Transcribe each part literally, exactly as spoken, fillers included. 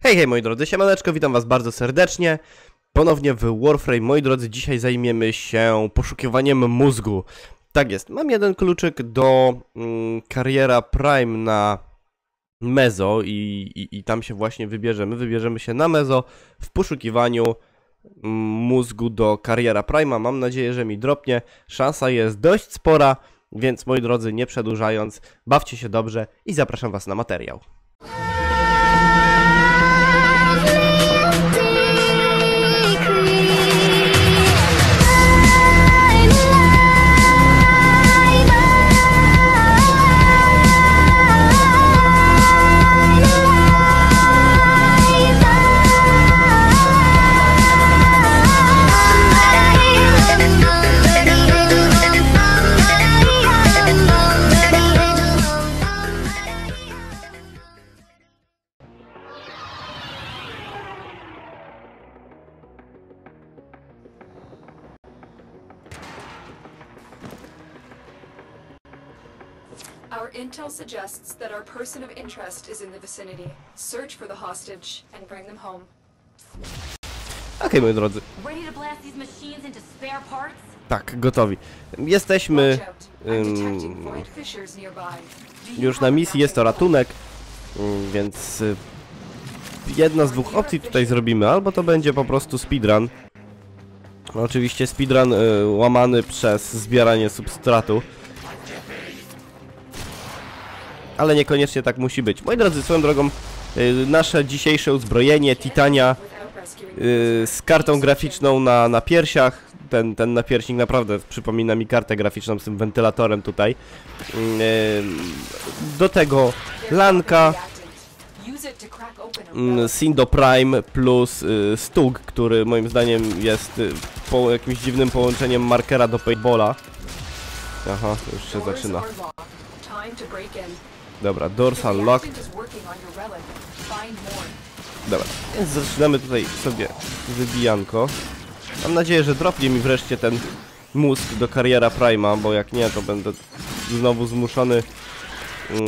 Hej, hej moi drodzy, siemaneczko, witam was bardzo serdecznie. Ponownie w Warframe, moi drodzy, dzisiaj zajmiemy się poszukiwaniem mózgu. Tak jest, mam jeden kluczyk do mm, kariera Prime na Mezo i, i, i tam się właśnie wybierzemy. Wybierzemy się na Mezo w poszukiwaniu mm, mózgu do kariera Prime'a. Mam nadzieję, że mi dropnie. Szansa jest dość spora, więc moi drodzy, nie przedłużając, bawcie się dobrze i zapraszam was na materiał. Our intel suggests that our person of interest is in the vicinity. Search for the hostage and bring them home. Okej, okay, moi drodzy. Tak, gotowi. Jesteśmy um, już na misji, jest to ratunek, um, więc y, jedna z dwóch opcji tutaj zrobimy. Albo to będzie po prostu speedrun. Oczywiście speedrun y, łamany przez zbieranie substratu. Ale niekoniecznie tak musi być. Moi drodzy, swoją drogą, yy, nasze dzisiejsze uzbrojenie Titania yy, z kartą graficzną na, na piersiach. Ten, ten napierśnik naprawdę przypomina mi kartę graficzną z tym wentylatorem tutaj. Yy, do tego lanka yy, Sindo Prime plus yy, Stug, który moim zdaniem jest yy, po jakimś dziwnym połączeniem markera do paintballa. Aha, to już się zaczyna. Dobra, dorsal locked. Dobra, więc zaczynamy tutaj sobie wybijanko. Mam nadzieję, że dropnie mi wreszcie ten mózg do kariera Prime'a, bo jak nie, to będę znowu zmuszony mm,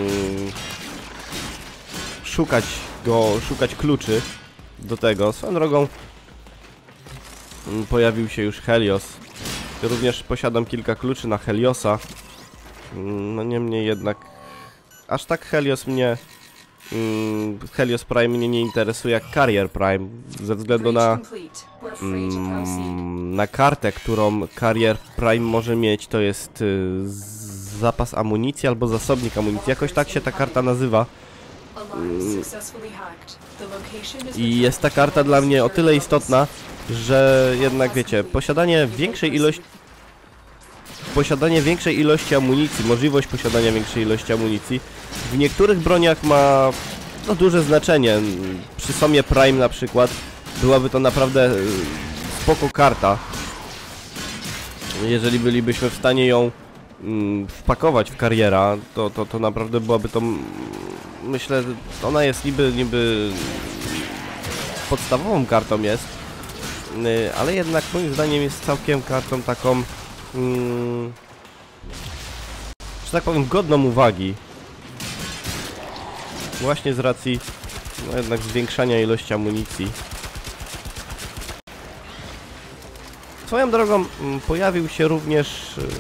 szukać go, szukać kluczy do tego. Swoją drogą mm, pojawił się już Helios. Również posiadam kilka kluczy na Heliosa. Mm, no niemniej jednak aż tak Helios mnie, mm, Helios Prime mnie nie interesuje jak Carrier Prime, ze względu na, mm, na kartę, którą Carrier Prime może mieć, to jest y, zapas amunicji albo zasobnik amunicji, jakoś tak się ta karta nazywa. Mm, I jest ta karta dla mnie o tyle istotna, że jednak wiecie, posiadanie większej ilości Posiadanie większej ilości amunicji, możliwość posiadania większej ilości amunicji w niektórych broniach ma no, duże znaczenie. Przy Somie Prime na przykład byłaby to naprawdę spoko karta. Jeżeli bylibyśmy w stanie ją mm, wpakować w kariera, to, to, to naprawdę byłaby to... Myślę, ona jest niby, niby podstawową kartą jest, ale jednak moim zdaniem jest całkiem kartą taką... Hmm, że tak powiem, godną uwagi. Właśnie z racji no jednak zwiększania ilości amunicji. Swoją drogą pojawił się również yy,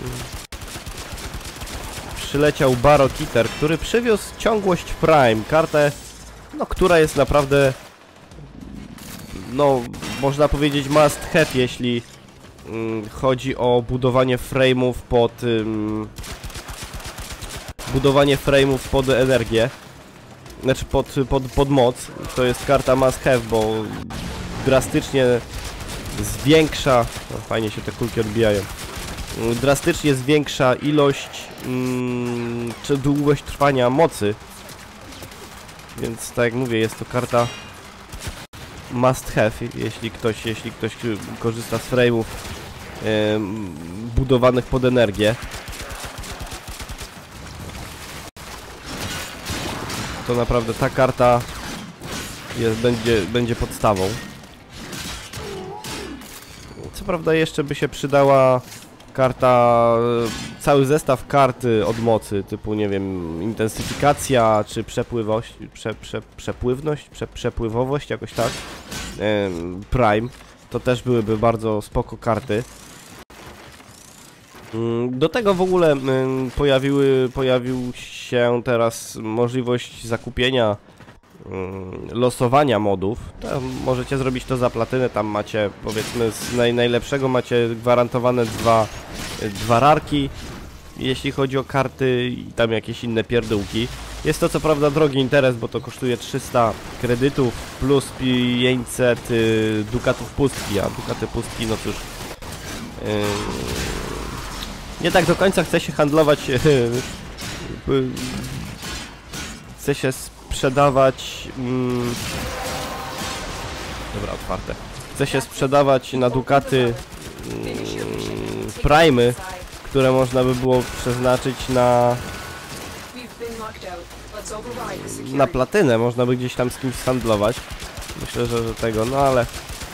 przyleciał Barok Eater, który przywiózł ciągłość Prime, kartę, no, która jest naprawdę, no, można powiedzieć must have, jeśli chodzi o budowanie frame'ów pod um, budowanie frame'ów pod energię, znaczy pod, pod, pod moc. To jest karta must have, bo drastycznie zwiększa, no, fajnie się te kulki odbijają, drastycznie zwiększa ilość um, czy długość trwania mocy, więc tak jak mówię, jest to karta must have, jeśli ktoś, jeśli ktoś korzysta z frame'ów yy, budowanych pod energię. To naprawdę ta karta jest, będzie, będzie podstawą. Co prawda jeszcze by się przydała karta, cały zestaw karty od mocy, typu, nie wiem, intensyfikacja, czy przepływość, prze, prze, przepływność, prze, przepływowość, jakoś tak, ym, Prime, to też byłyby bardzo spoko karty. Ym, do tego w ogóle ym, pojawiły, pojawił się teraz możliwość zakupienia, losowania modów. Tam możecie zrobić to za platynę, tam macie, powiedzmy, z naj, najlepszego macie gwarantowane dwa, dwa rarki, jeśli chodzi o karty i tam jakieś inne pierdółki. Jest to co prawda drogi interes, bo to kosztuje trzysta kredytów plus pięćset y, dukatów pustki, a dukaty pustki, no cóż, yy, nie tak do końca chce się handlować, yy, yy, chce się sprzedawać... Mm, dobra, otwarte. Chce się sprzedawać na dukaty mm, Prime'y, które można by było przeznaczyć na... na platynę. Można by gdzieś tam z kimś handlować. Myślę, że, że tego, no ale...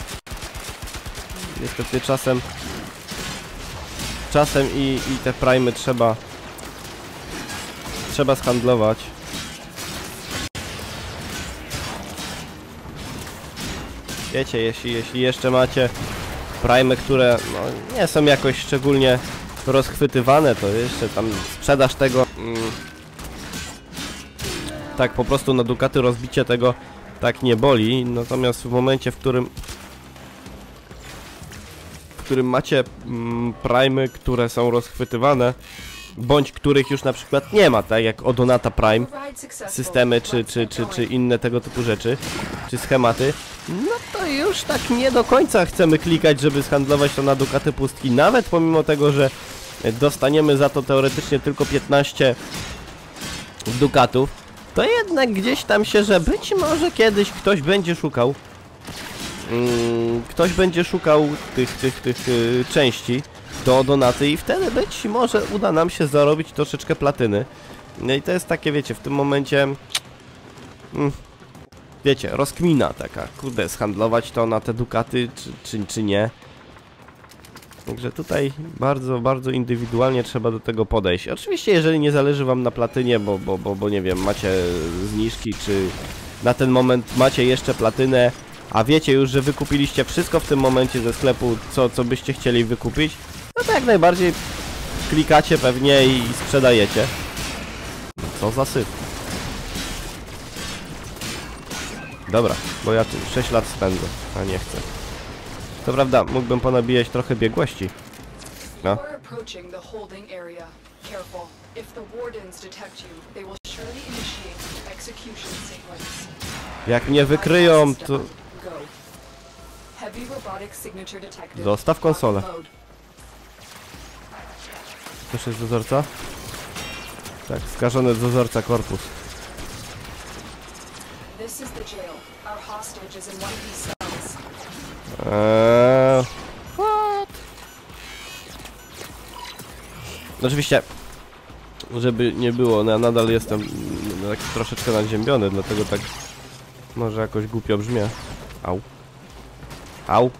niestety czasem... Czasem i, i te Prime'y trzeba... trzeba zhandlować. Wiecie, jeśli, jeśli jeszcze macie Prime'y, które no, nie są jakoś szczególnie rozchwytywane, to jeszcze tam sprzedaż tego mm, tak po prostu na dukaty, rozbicie tego tak nie boli. Natomiast w momencie, w którym w którym macie mm, Prime'y, które są rozchwytywane, bądź których już na przykład nie ma, tak jak Odonata Prime, systemy czy, czy, czy, czy inne tego typu rzeczy, czy schematy, no to już tak nie do końca chcemy klikać, żeby zhandlować to na dukaty pustki, nawet pomimo tego, że dostaniemy za to teoretycznie tylko piętnaście dukatów, to jednak gdzieś tam się, że być może kiedyś ktoś będzie szukał, mm, ktoś będzie szukał tych, tych, tych yy, części do donaty i wtedy być może uda nam się zarobić troszeczkę platyny. No i to jest takie, wiecie, w tym momencie mm, wiecie, rozkmina taka, kurde, zhandlować to na te dukaty czy, czy, czy nie. Także tutaj bardzo, bardzo indywidualnie trzeba do tego podejść. Oczywiście jeżeli nie zależy wam na platynie, bo, bo, bo, bo nie wiem, macie zniżki, czy na ten moment macie jeszcze platynę, a wiecie już, że wykupiliście wszystko w tym momencie ze sklepu, co, co byście chcieli wykupić, no to jak najbardziej klikacie pewnie i sprzedajecie. Co za syf. Dobra, bo ja tu sześć lat spędzę, a nie chcę. To prawda, mógłbym ponabijać trochę biegłości. No. Jak mnie wykryją, to... Zostaw konsolę. Coś jest dozorca? Tak, skażony dozorca korpus. Eee... What? Oczywiście, żeby nie było, no ja nadal jestem taki troszeczkę nadziębiony, dlatego tak może jakoś głupio brzmię. Au. Au.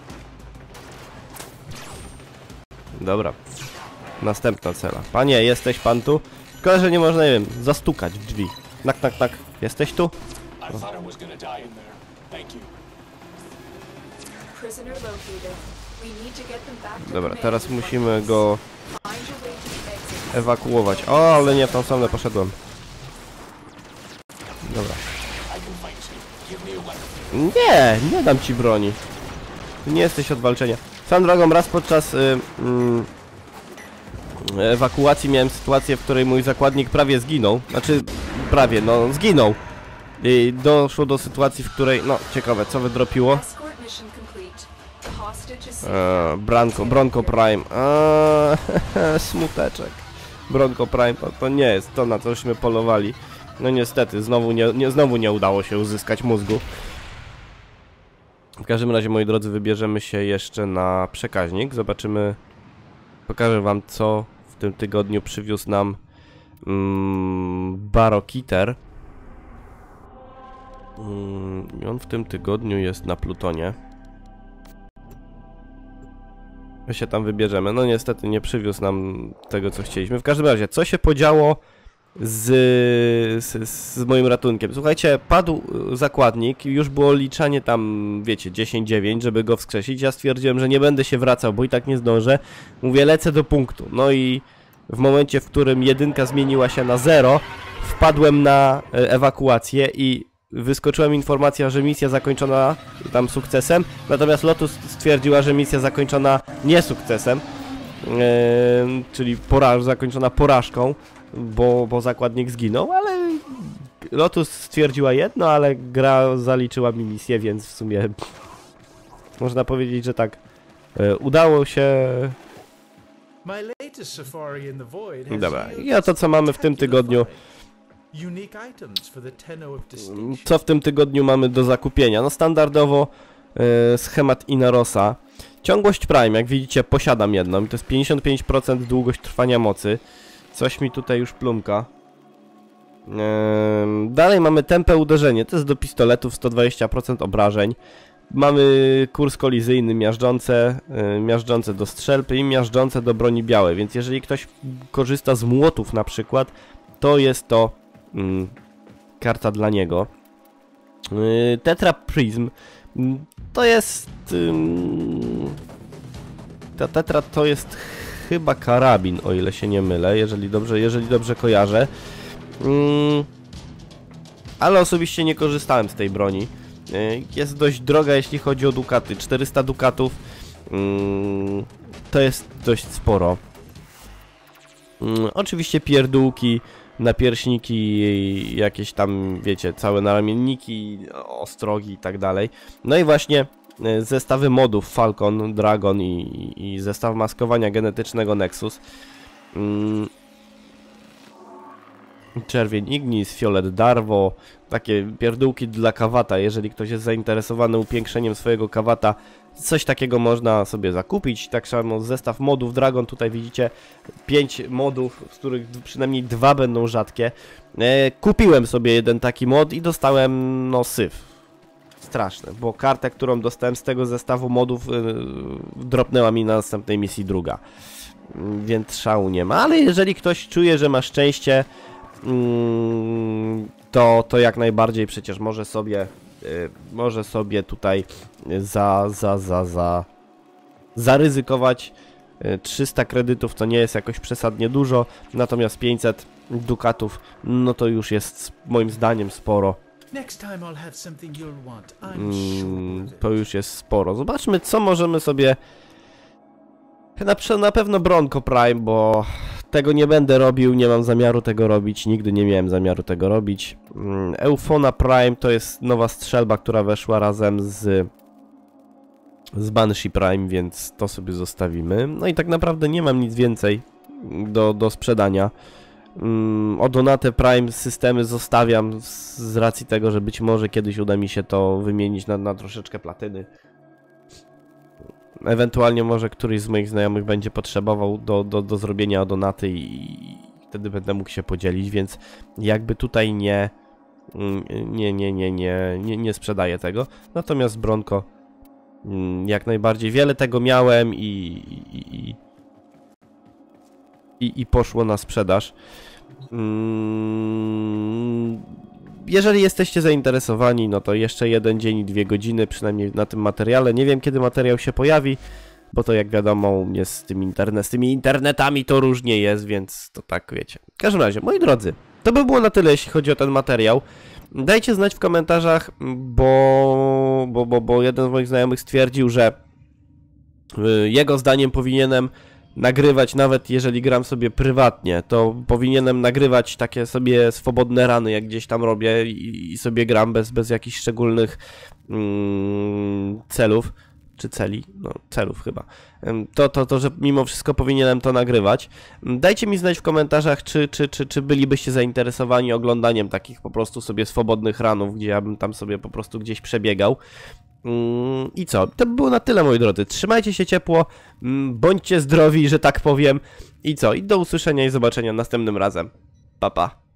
Dobra. Następna cela. Panie, jesteś pan tu? Szkoda, że nie można, nie wiem, zastukać w drzwi. Nak, nak, nak. Jesteś tu? No. Dobra, teraz musimy go ewakuować. O, ale nie w tą stronę poszedłem. Dobra. Nie, nie dam ci broni. Ty nie jesteś od walczenia. Swoją drogą, raz podczas y, y, ewakuacji miałem sytuację, w której mój zakładnik prawie zginął. Znaczy, prawie, no, zginął. I doszło do sytuacji, w której, no, ciekawe, co wydropiło? Eee, Branko, Bronco Prime. Eee, smuteczek. Bronco Prime to, to nie jest to, na cośmy polowali. No niestety, znowu nie, nie, znowu nie udało się uzyskać mózgu. W każdym razie, moi drodzy, wybierzemy się jeszcze na przekaźnik. Zobaczymy, pokażę wam, co w tym tygodniu przywiózł nam mm, Barokiter. Mm, I on w tym tygodniu jest na Plutonie. się tam wybierzemy. No niestety nie przywiózł nam tego, co chcieliśmy. W każdym razie, co się podziało z, z, z moim ratunkiem? Słuchajcie, padł zakładnik, już było liczanie tam, wiecie, dziesięć dziewięć, żeby go wskrzesić. Ja stwierdziłem, że nie będę się wracał, bo i tak nie zdążę. Mówię, lecę do punktu. No i w momencie, w którym jedynka zmieniła się na zero, wpadłem na ewakuację i wyskoczyła mi informacja, że misja zakończona tam sukcesem, natomiast Lotus stwierdziła, że misja zakończona nie sukcesem, yy, czyli pora zakończona porażką, bo, bo zakładnik zginął, ale Lotus stwierdziła jedno, ale gra zaliczyła mi misję, więc w sumie można powiedzieć, że tak yy, udało się. Dobra, i a to co mamy w tym tygodniu. Co w tym tygodniu mamy do zakupienia? No standardowo yy, schemat Inarosa. Ciągłość Prime, jak widzicie, posiadam jedną i to jest pięćdziesiąt pięć procent długość trwania mocy. Coś mi tutaj już plumka. Yy, dalej mamy tempe uderzenie, to jest do pistoletów, sto dwadzieścia procent obrażeń. Mamy kurs kolizyjny, miażdżące, yy, miażdżące do strzelby i miażdżące do broni białej, więc jeżeli ktoś korzysta z młotów na przykład, to jest to mm, karta dla niego. Yy, Tetra Prism yy, to jest... Yy, ta Tetra to jest chyba karabin, o ile się nie mylę, jeżeli dobrze, jeżeli dobrze kojarzę. Yy, ale osobiście nie korzystałem z tej broni. Jest dość droga, jeśli chodzi o dukaty. czterysta dukatów mm, to jest dość sporo. Mm, oczywiście pierdółki, napierśniki, jakieś tam, wiecie, całe naramienniki, ostrogi i tak dalej. No i właśnie zestawy modów Falcon, Dragon i, i zestaw maskowania genetycznego Nexus. Mm, Czerwień Ignis, Fiolet Darwo, takie pierdółki dla kawata, jeżeli ktoś jest zainteresowany upiększeniem swojego kawata, coś takiego można sobie zakupić. Tak samo zestaw modów Dragon, tutaj widzicie pięć modów, z których przynajmniej dwa będą rzadkie. E, kupiłem sobie jeden taki mod i dostałem, no, syf. Straszne, bo kartę, którą dostałem z tego zestawu modów, yy, dropnęła mi na następnej misji druga. Więc szału nie ma, ale jeżeli ktoś czuje, że ma szczęście, to, to jak najbardziej przecież może sobie yy, może sobie tutaj za, za, za, za zaryzykować. Yy, trzysta kredytów to nie jest jakoś przesadnie dużo, natomiast pięćset dukatów, no to już jest moim zdaniem sporo. Mm, to już jest sporo. Zobaczmy, co możemy sobie... Na, na pewno Bronco Prime, bo tego nie będę robił, nie mam zamiaru tego robić, nigdy nie miałem zamiaru tego robić. Eufona Prime to jest nowa strzelba, która weszła razem z, z Banshee Prime, więc to sobie zostawimy. No i tak naprawdę nie mam nic więcej do, do sprzedania. O Donate Prime systemy zostawiam z, z racji tego, że być może kiedyś uda mi się to wymienić na, na troszeczkę platyny. Ewentualnie może któryś z moich znajomych będzie potrzebował do, do, do zrobienia donaty i, i wtedy będę mógł się podzielić, więc jakby tutaj nie nie, nie, nie, nie, nie, nie sprzedaję tego. Natomiast Bronco jak najbardziej wiele tego miałem i, i, i, i, i poszło na sprzedaż. Jeżeli jesteście zainteresowani, no to jeszcze jeden dzień i dwie godziny przynajmniej na tym materiale. Nie wiem, kiedy materiał się pojawi, bo to jak wiadomo u mnie z tym internet, z tymi internetami to różnie jest, więc to tak wiecie. W każdym razie, moi drodzy, to by było na tyle, jeśli chodzi o ten materiał. Dajcie znać w komentarzach, bo, bo, bo, bo jeden z moich znajomych stwierdził, że jego zdaniem powinienem nagrywać, nawet jeżeli gram sobie prywatnie, to powinienem nagrywać takie sobie swobodne rany, jak gdzieś tam robię i, i sobie gram bez, bez jakichś szczególnych mm, celów, czy celi, no celów chyba, to, to, to, że mimo wszystko powinienem to nagrywać. Dajcie mi znać w komentarzach, czy, czy, czy, czy bylibyście zainteresowani oglądaniem takich po prostu sobie swobodnych ranów, gdzie ja bym tam sobie po prostu gdzieś przebiegał. I co? To by było na tyle, moi drodzy. Trzymajcie się ciepło, bądźcie zdrowi, że tak powiem. I co? I do usłyszenia i zobaczenia następnym razem. Pa, pa.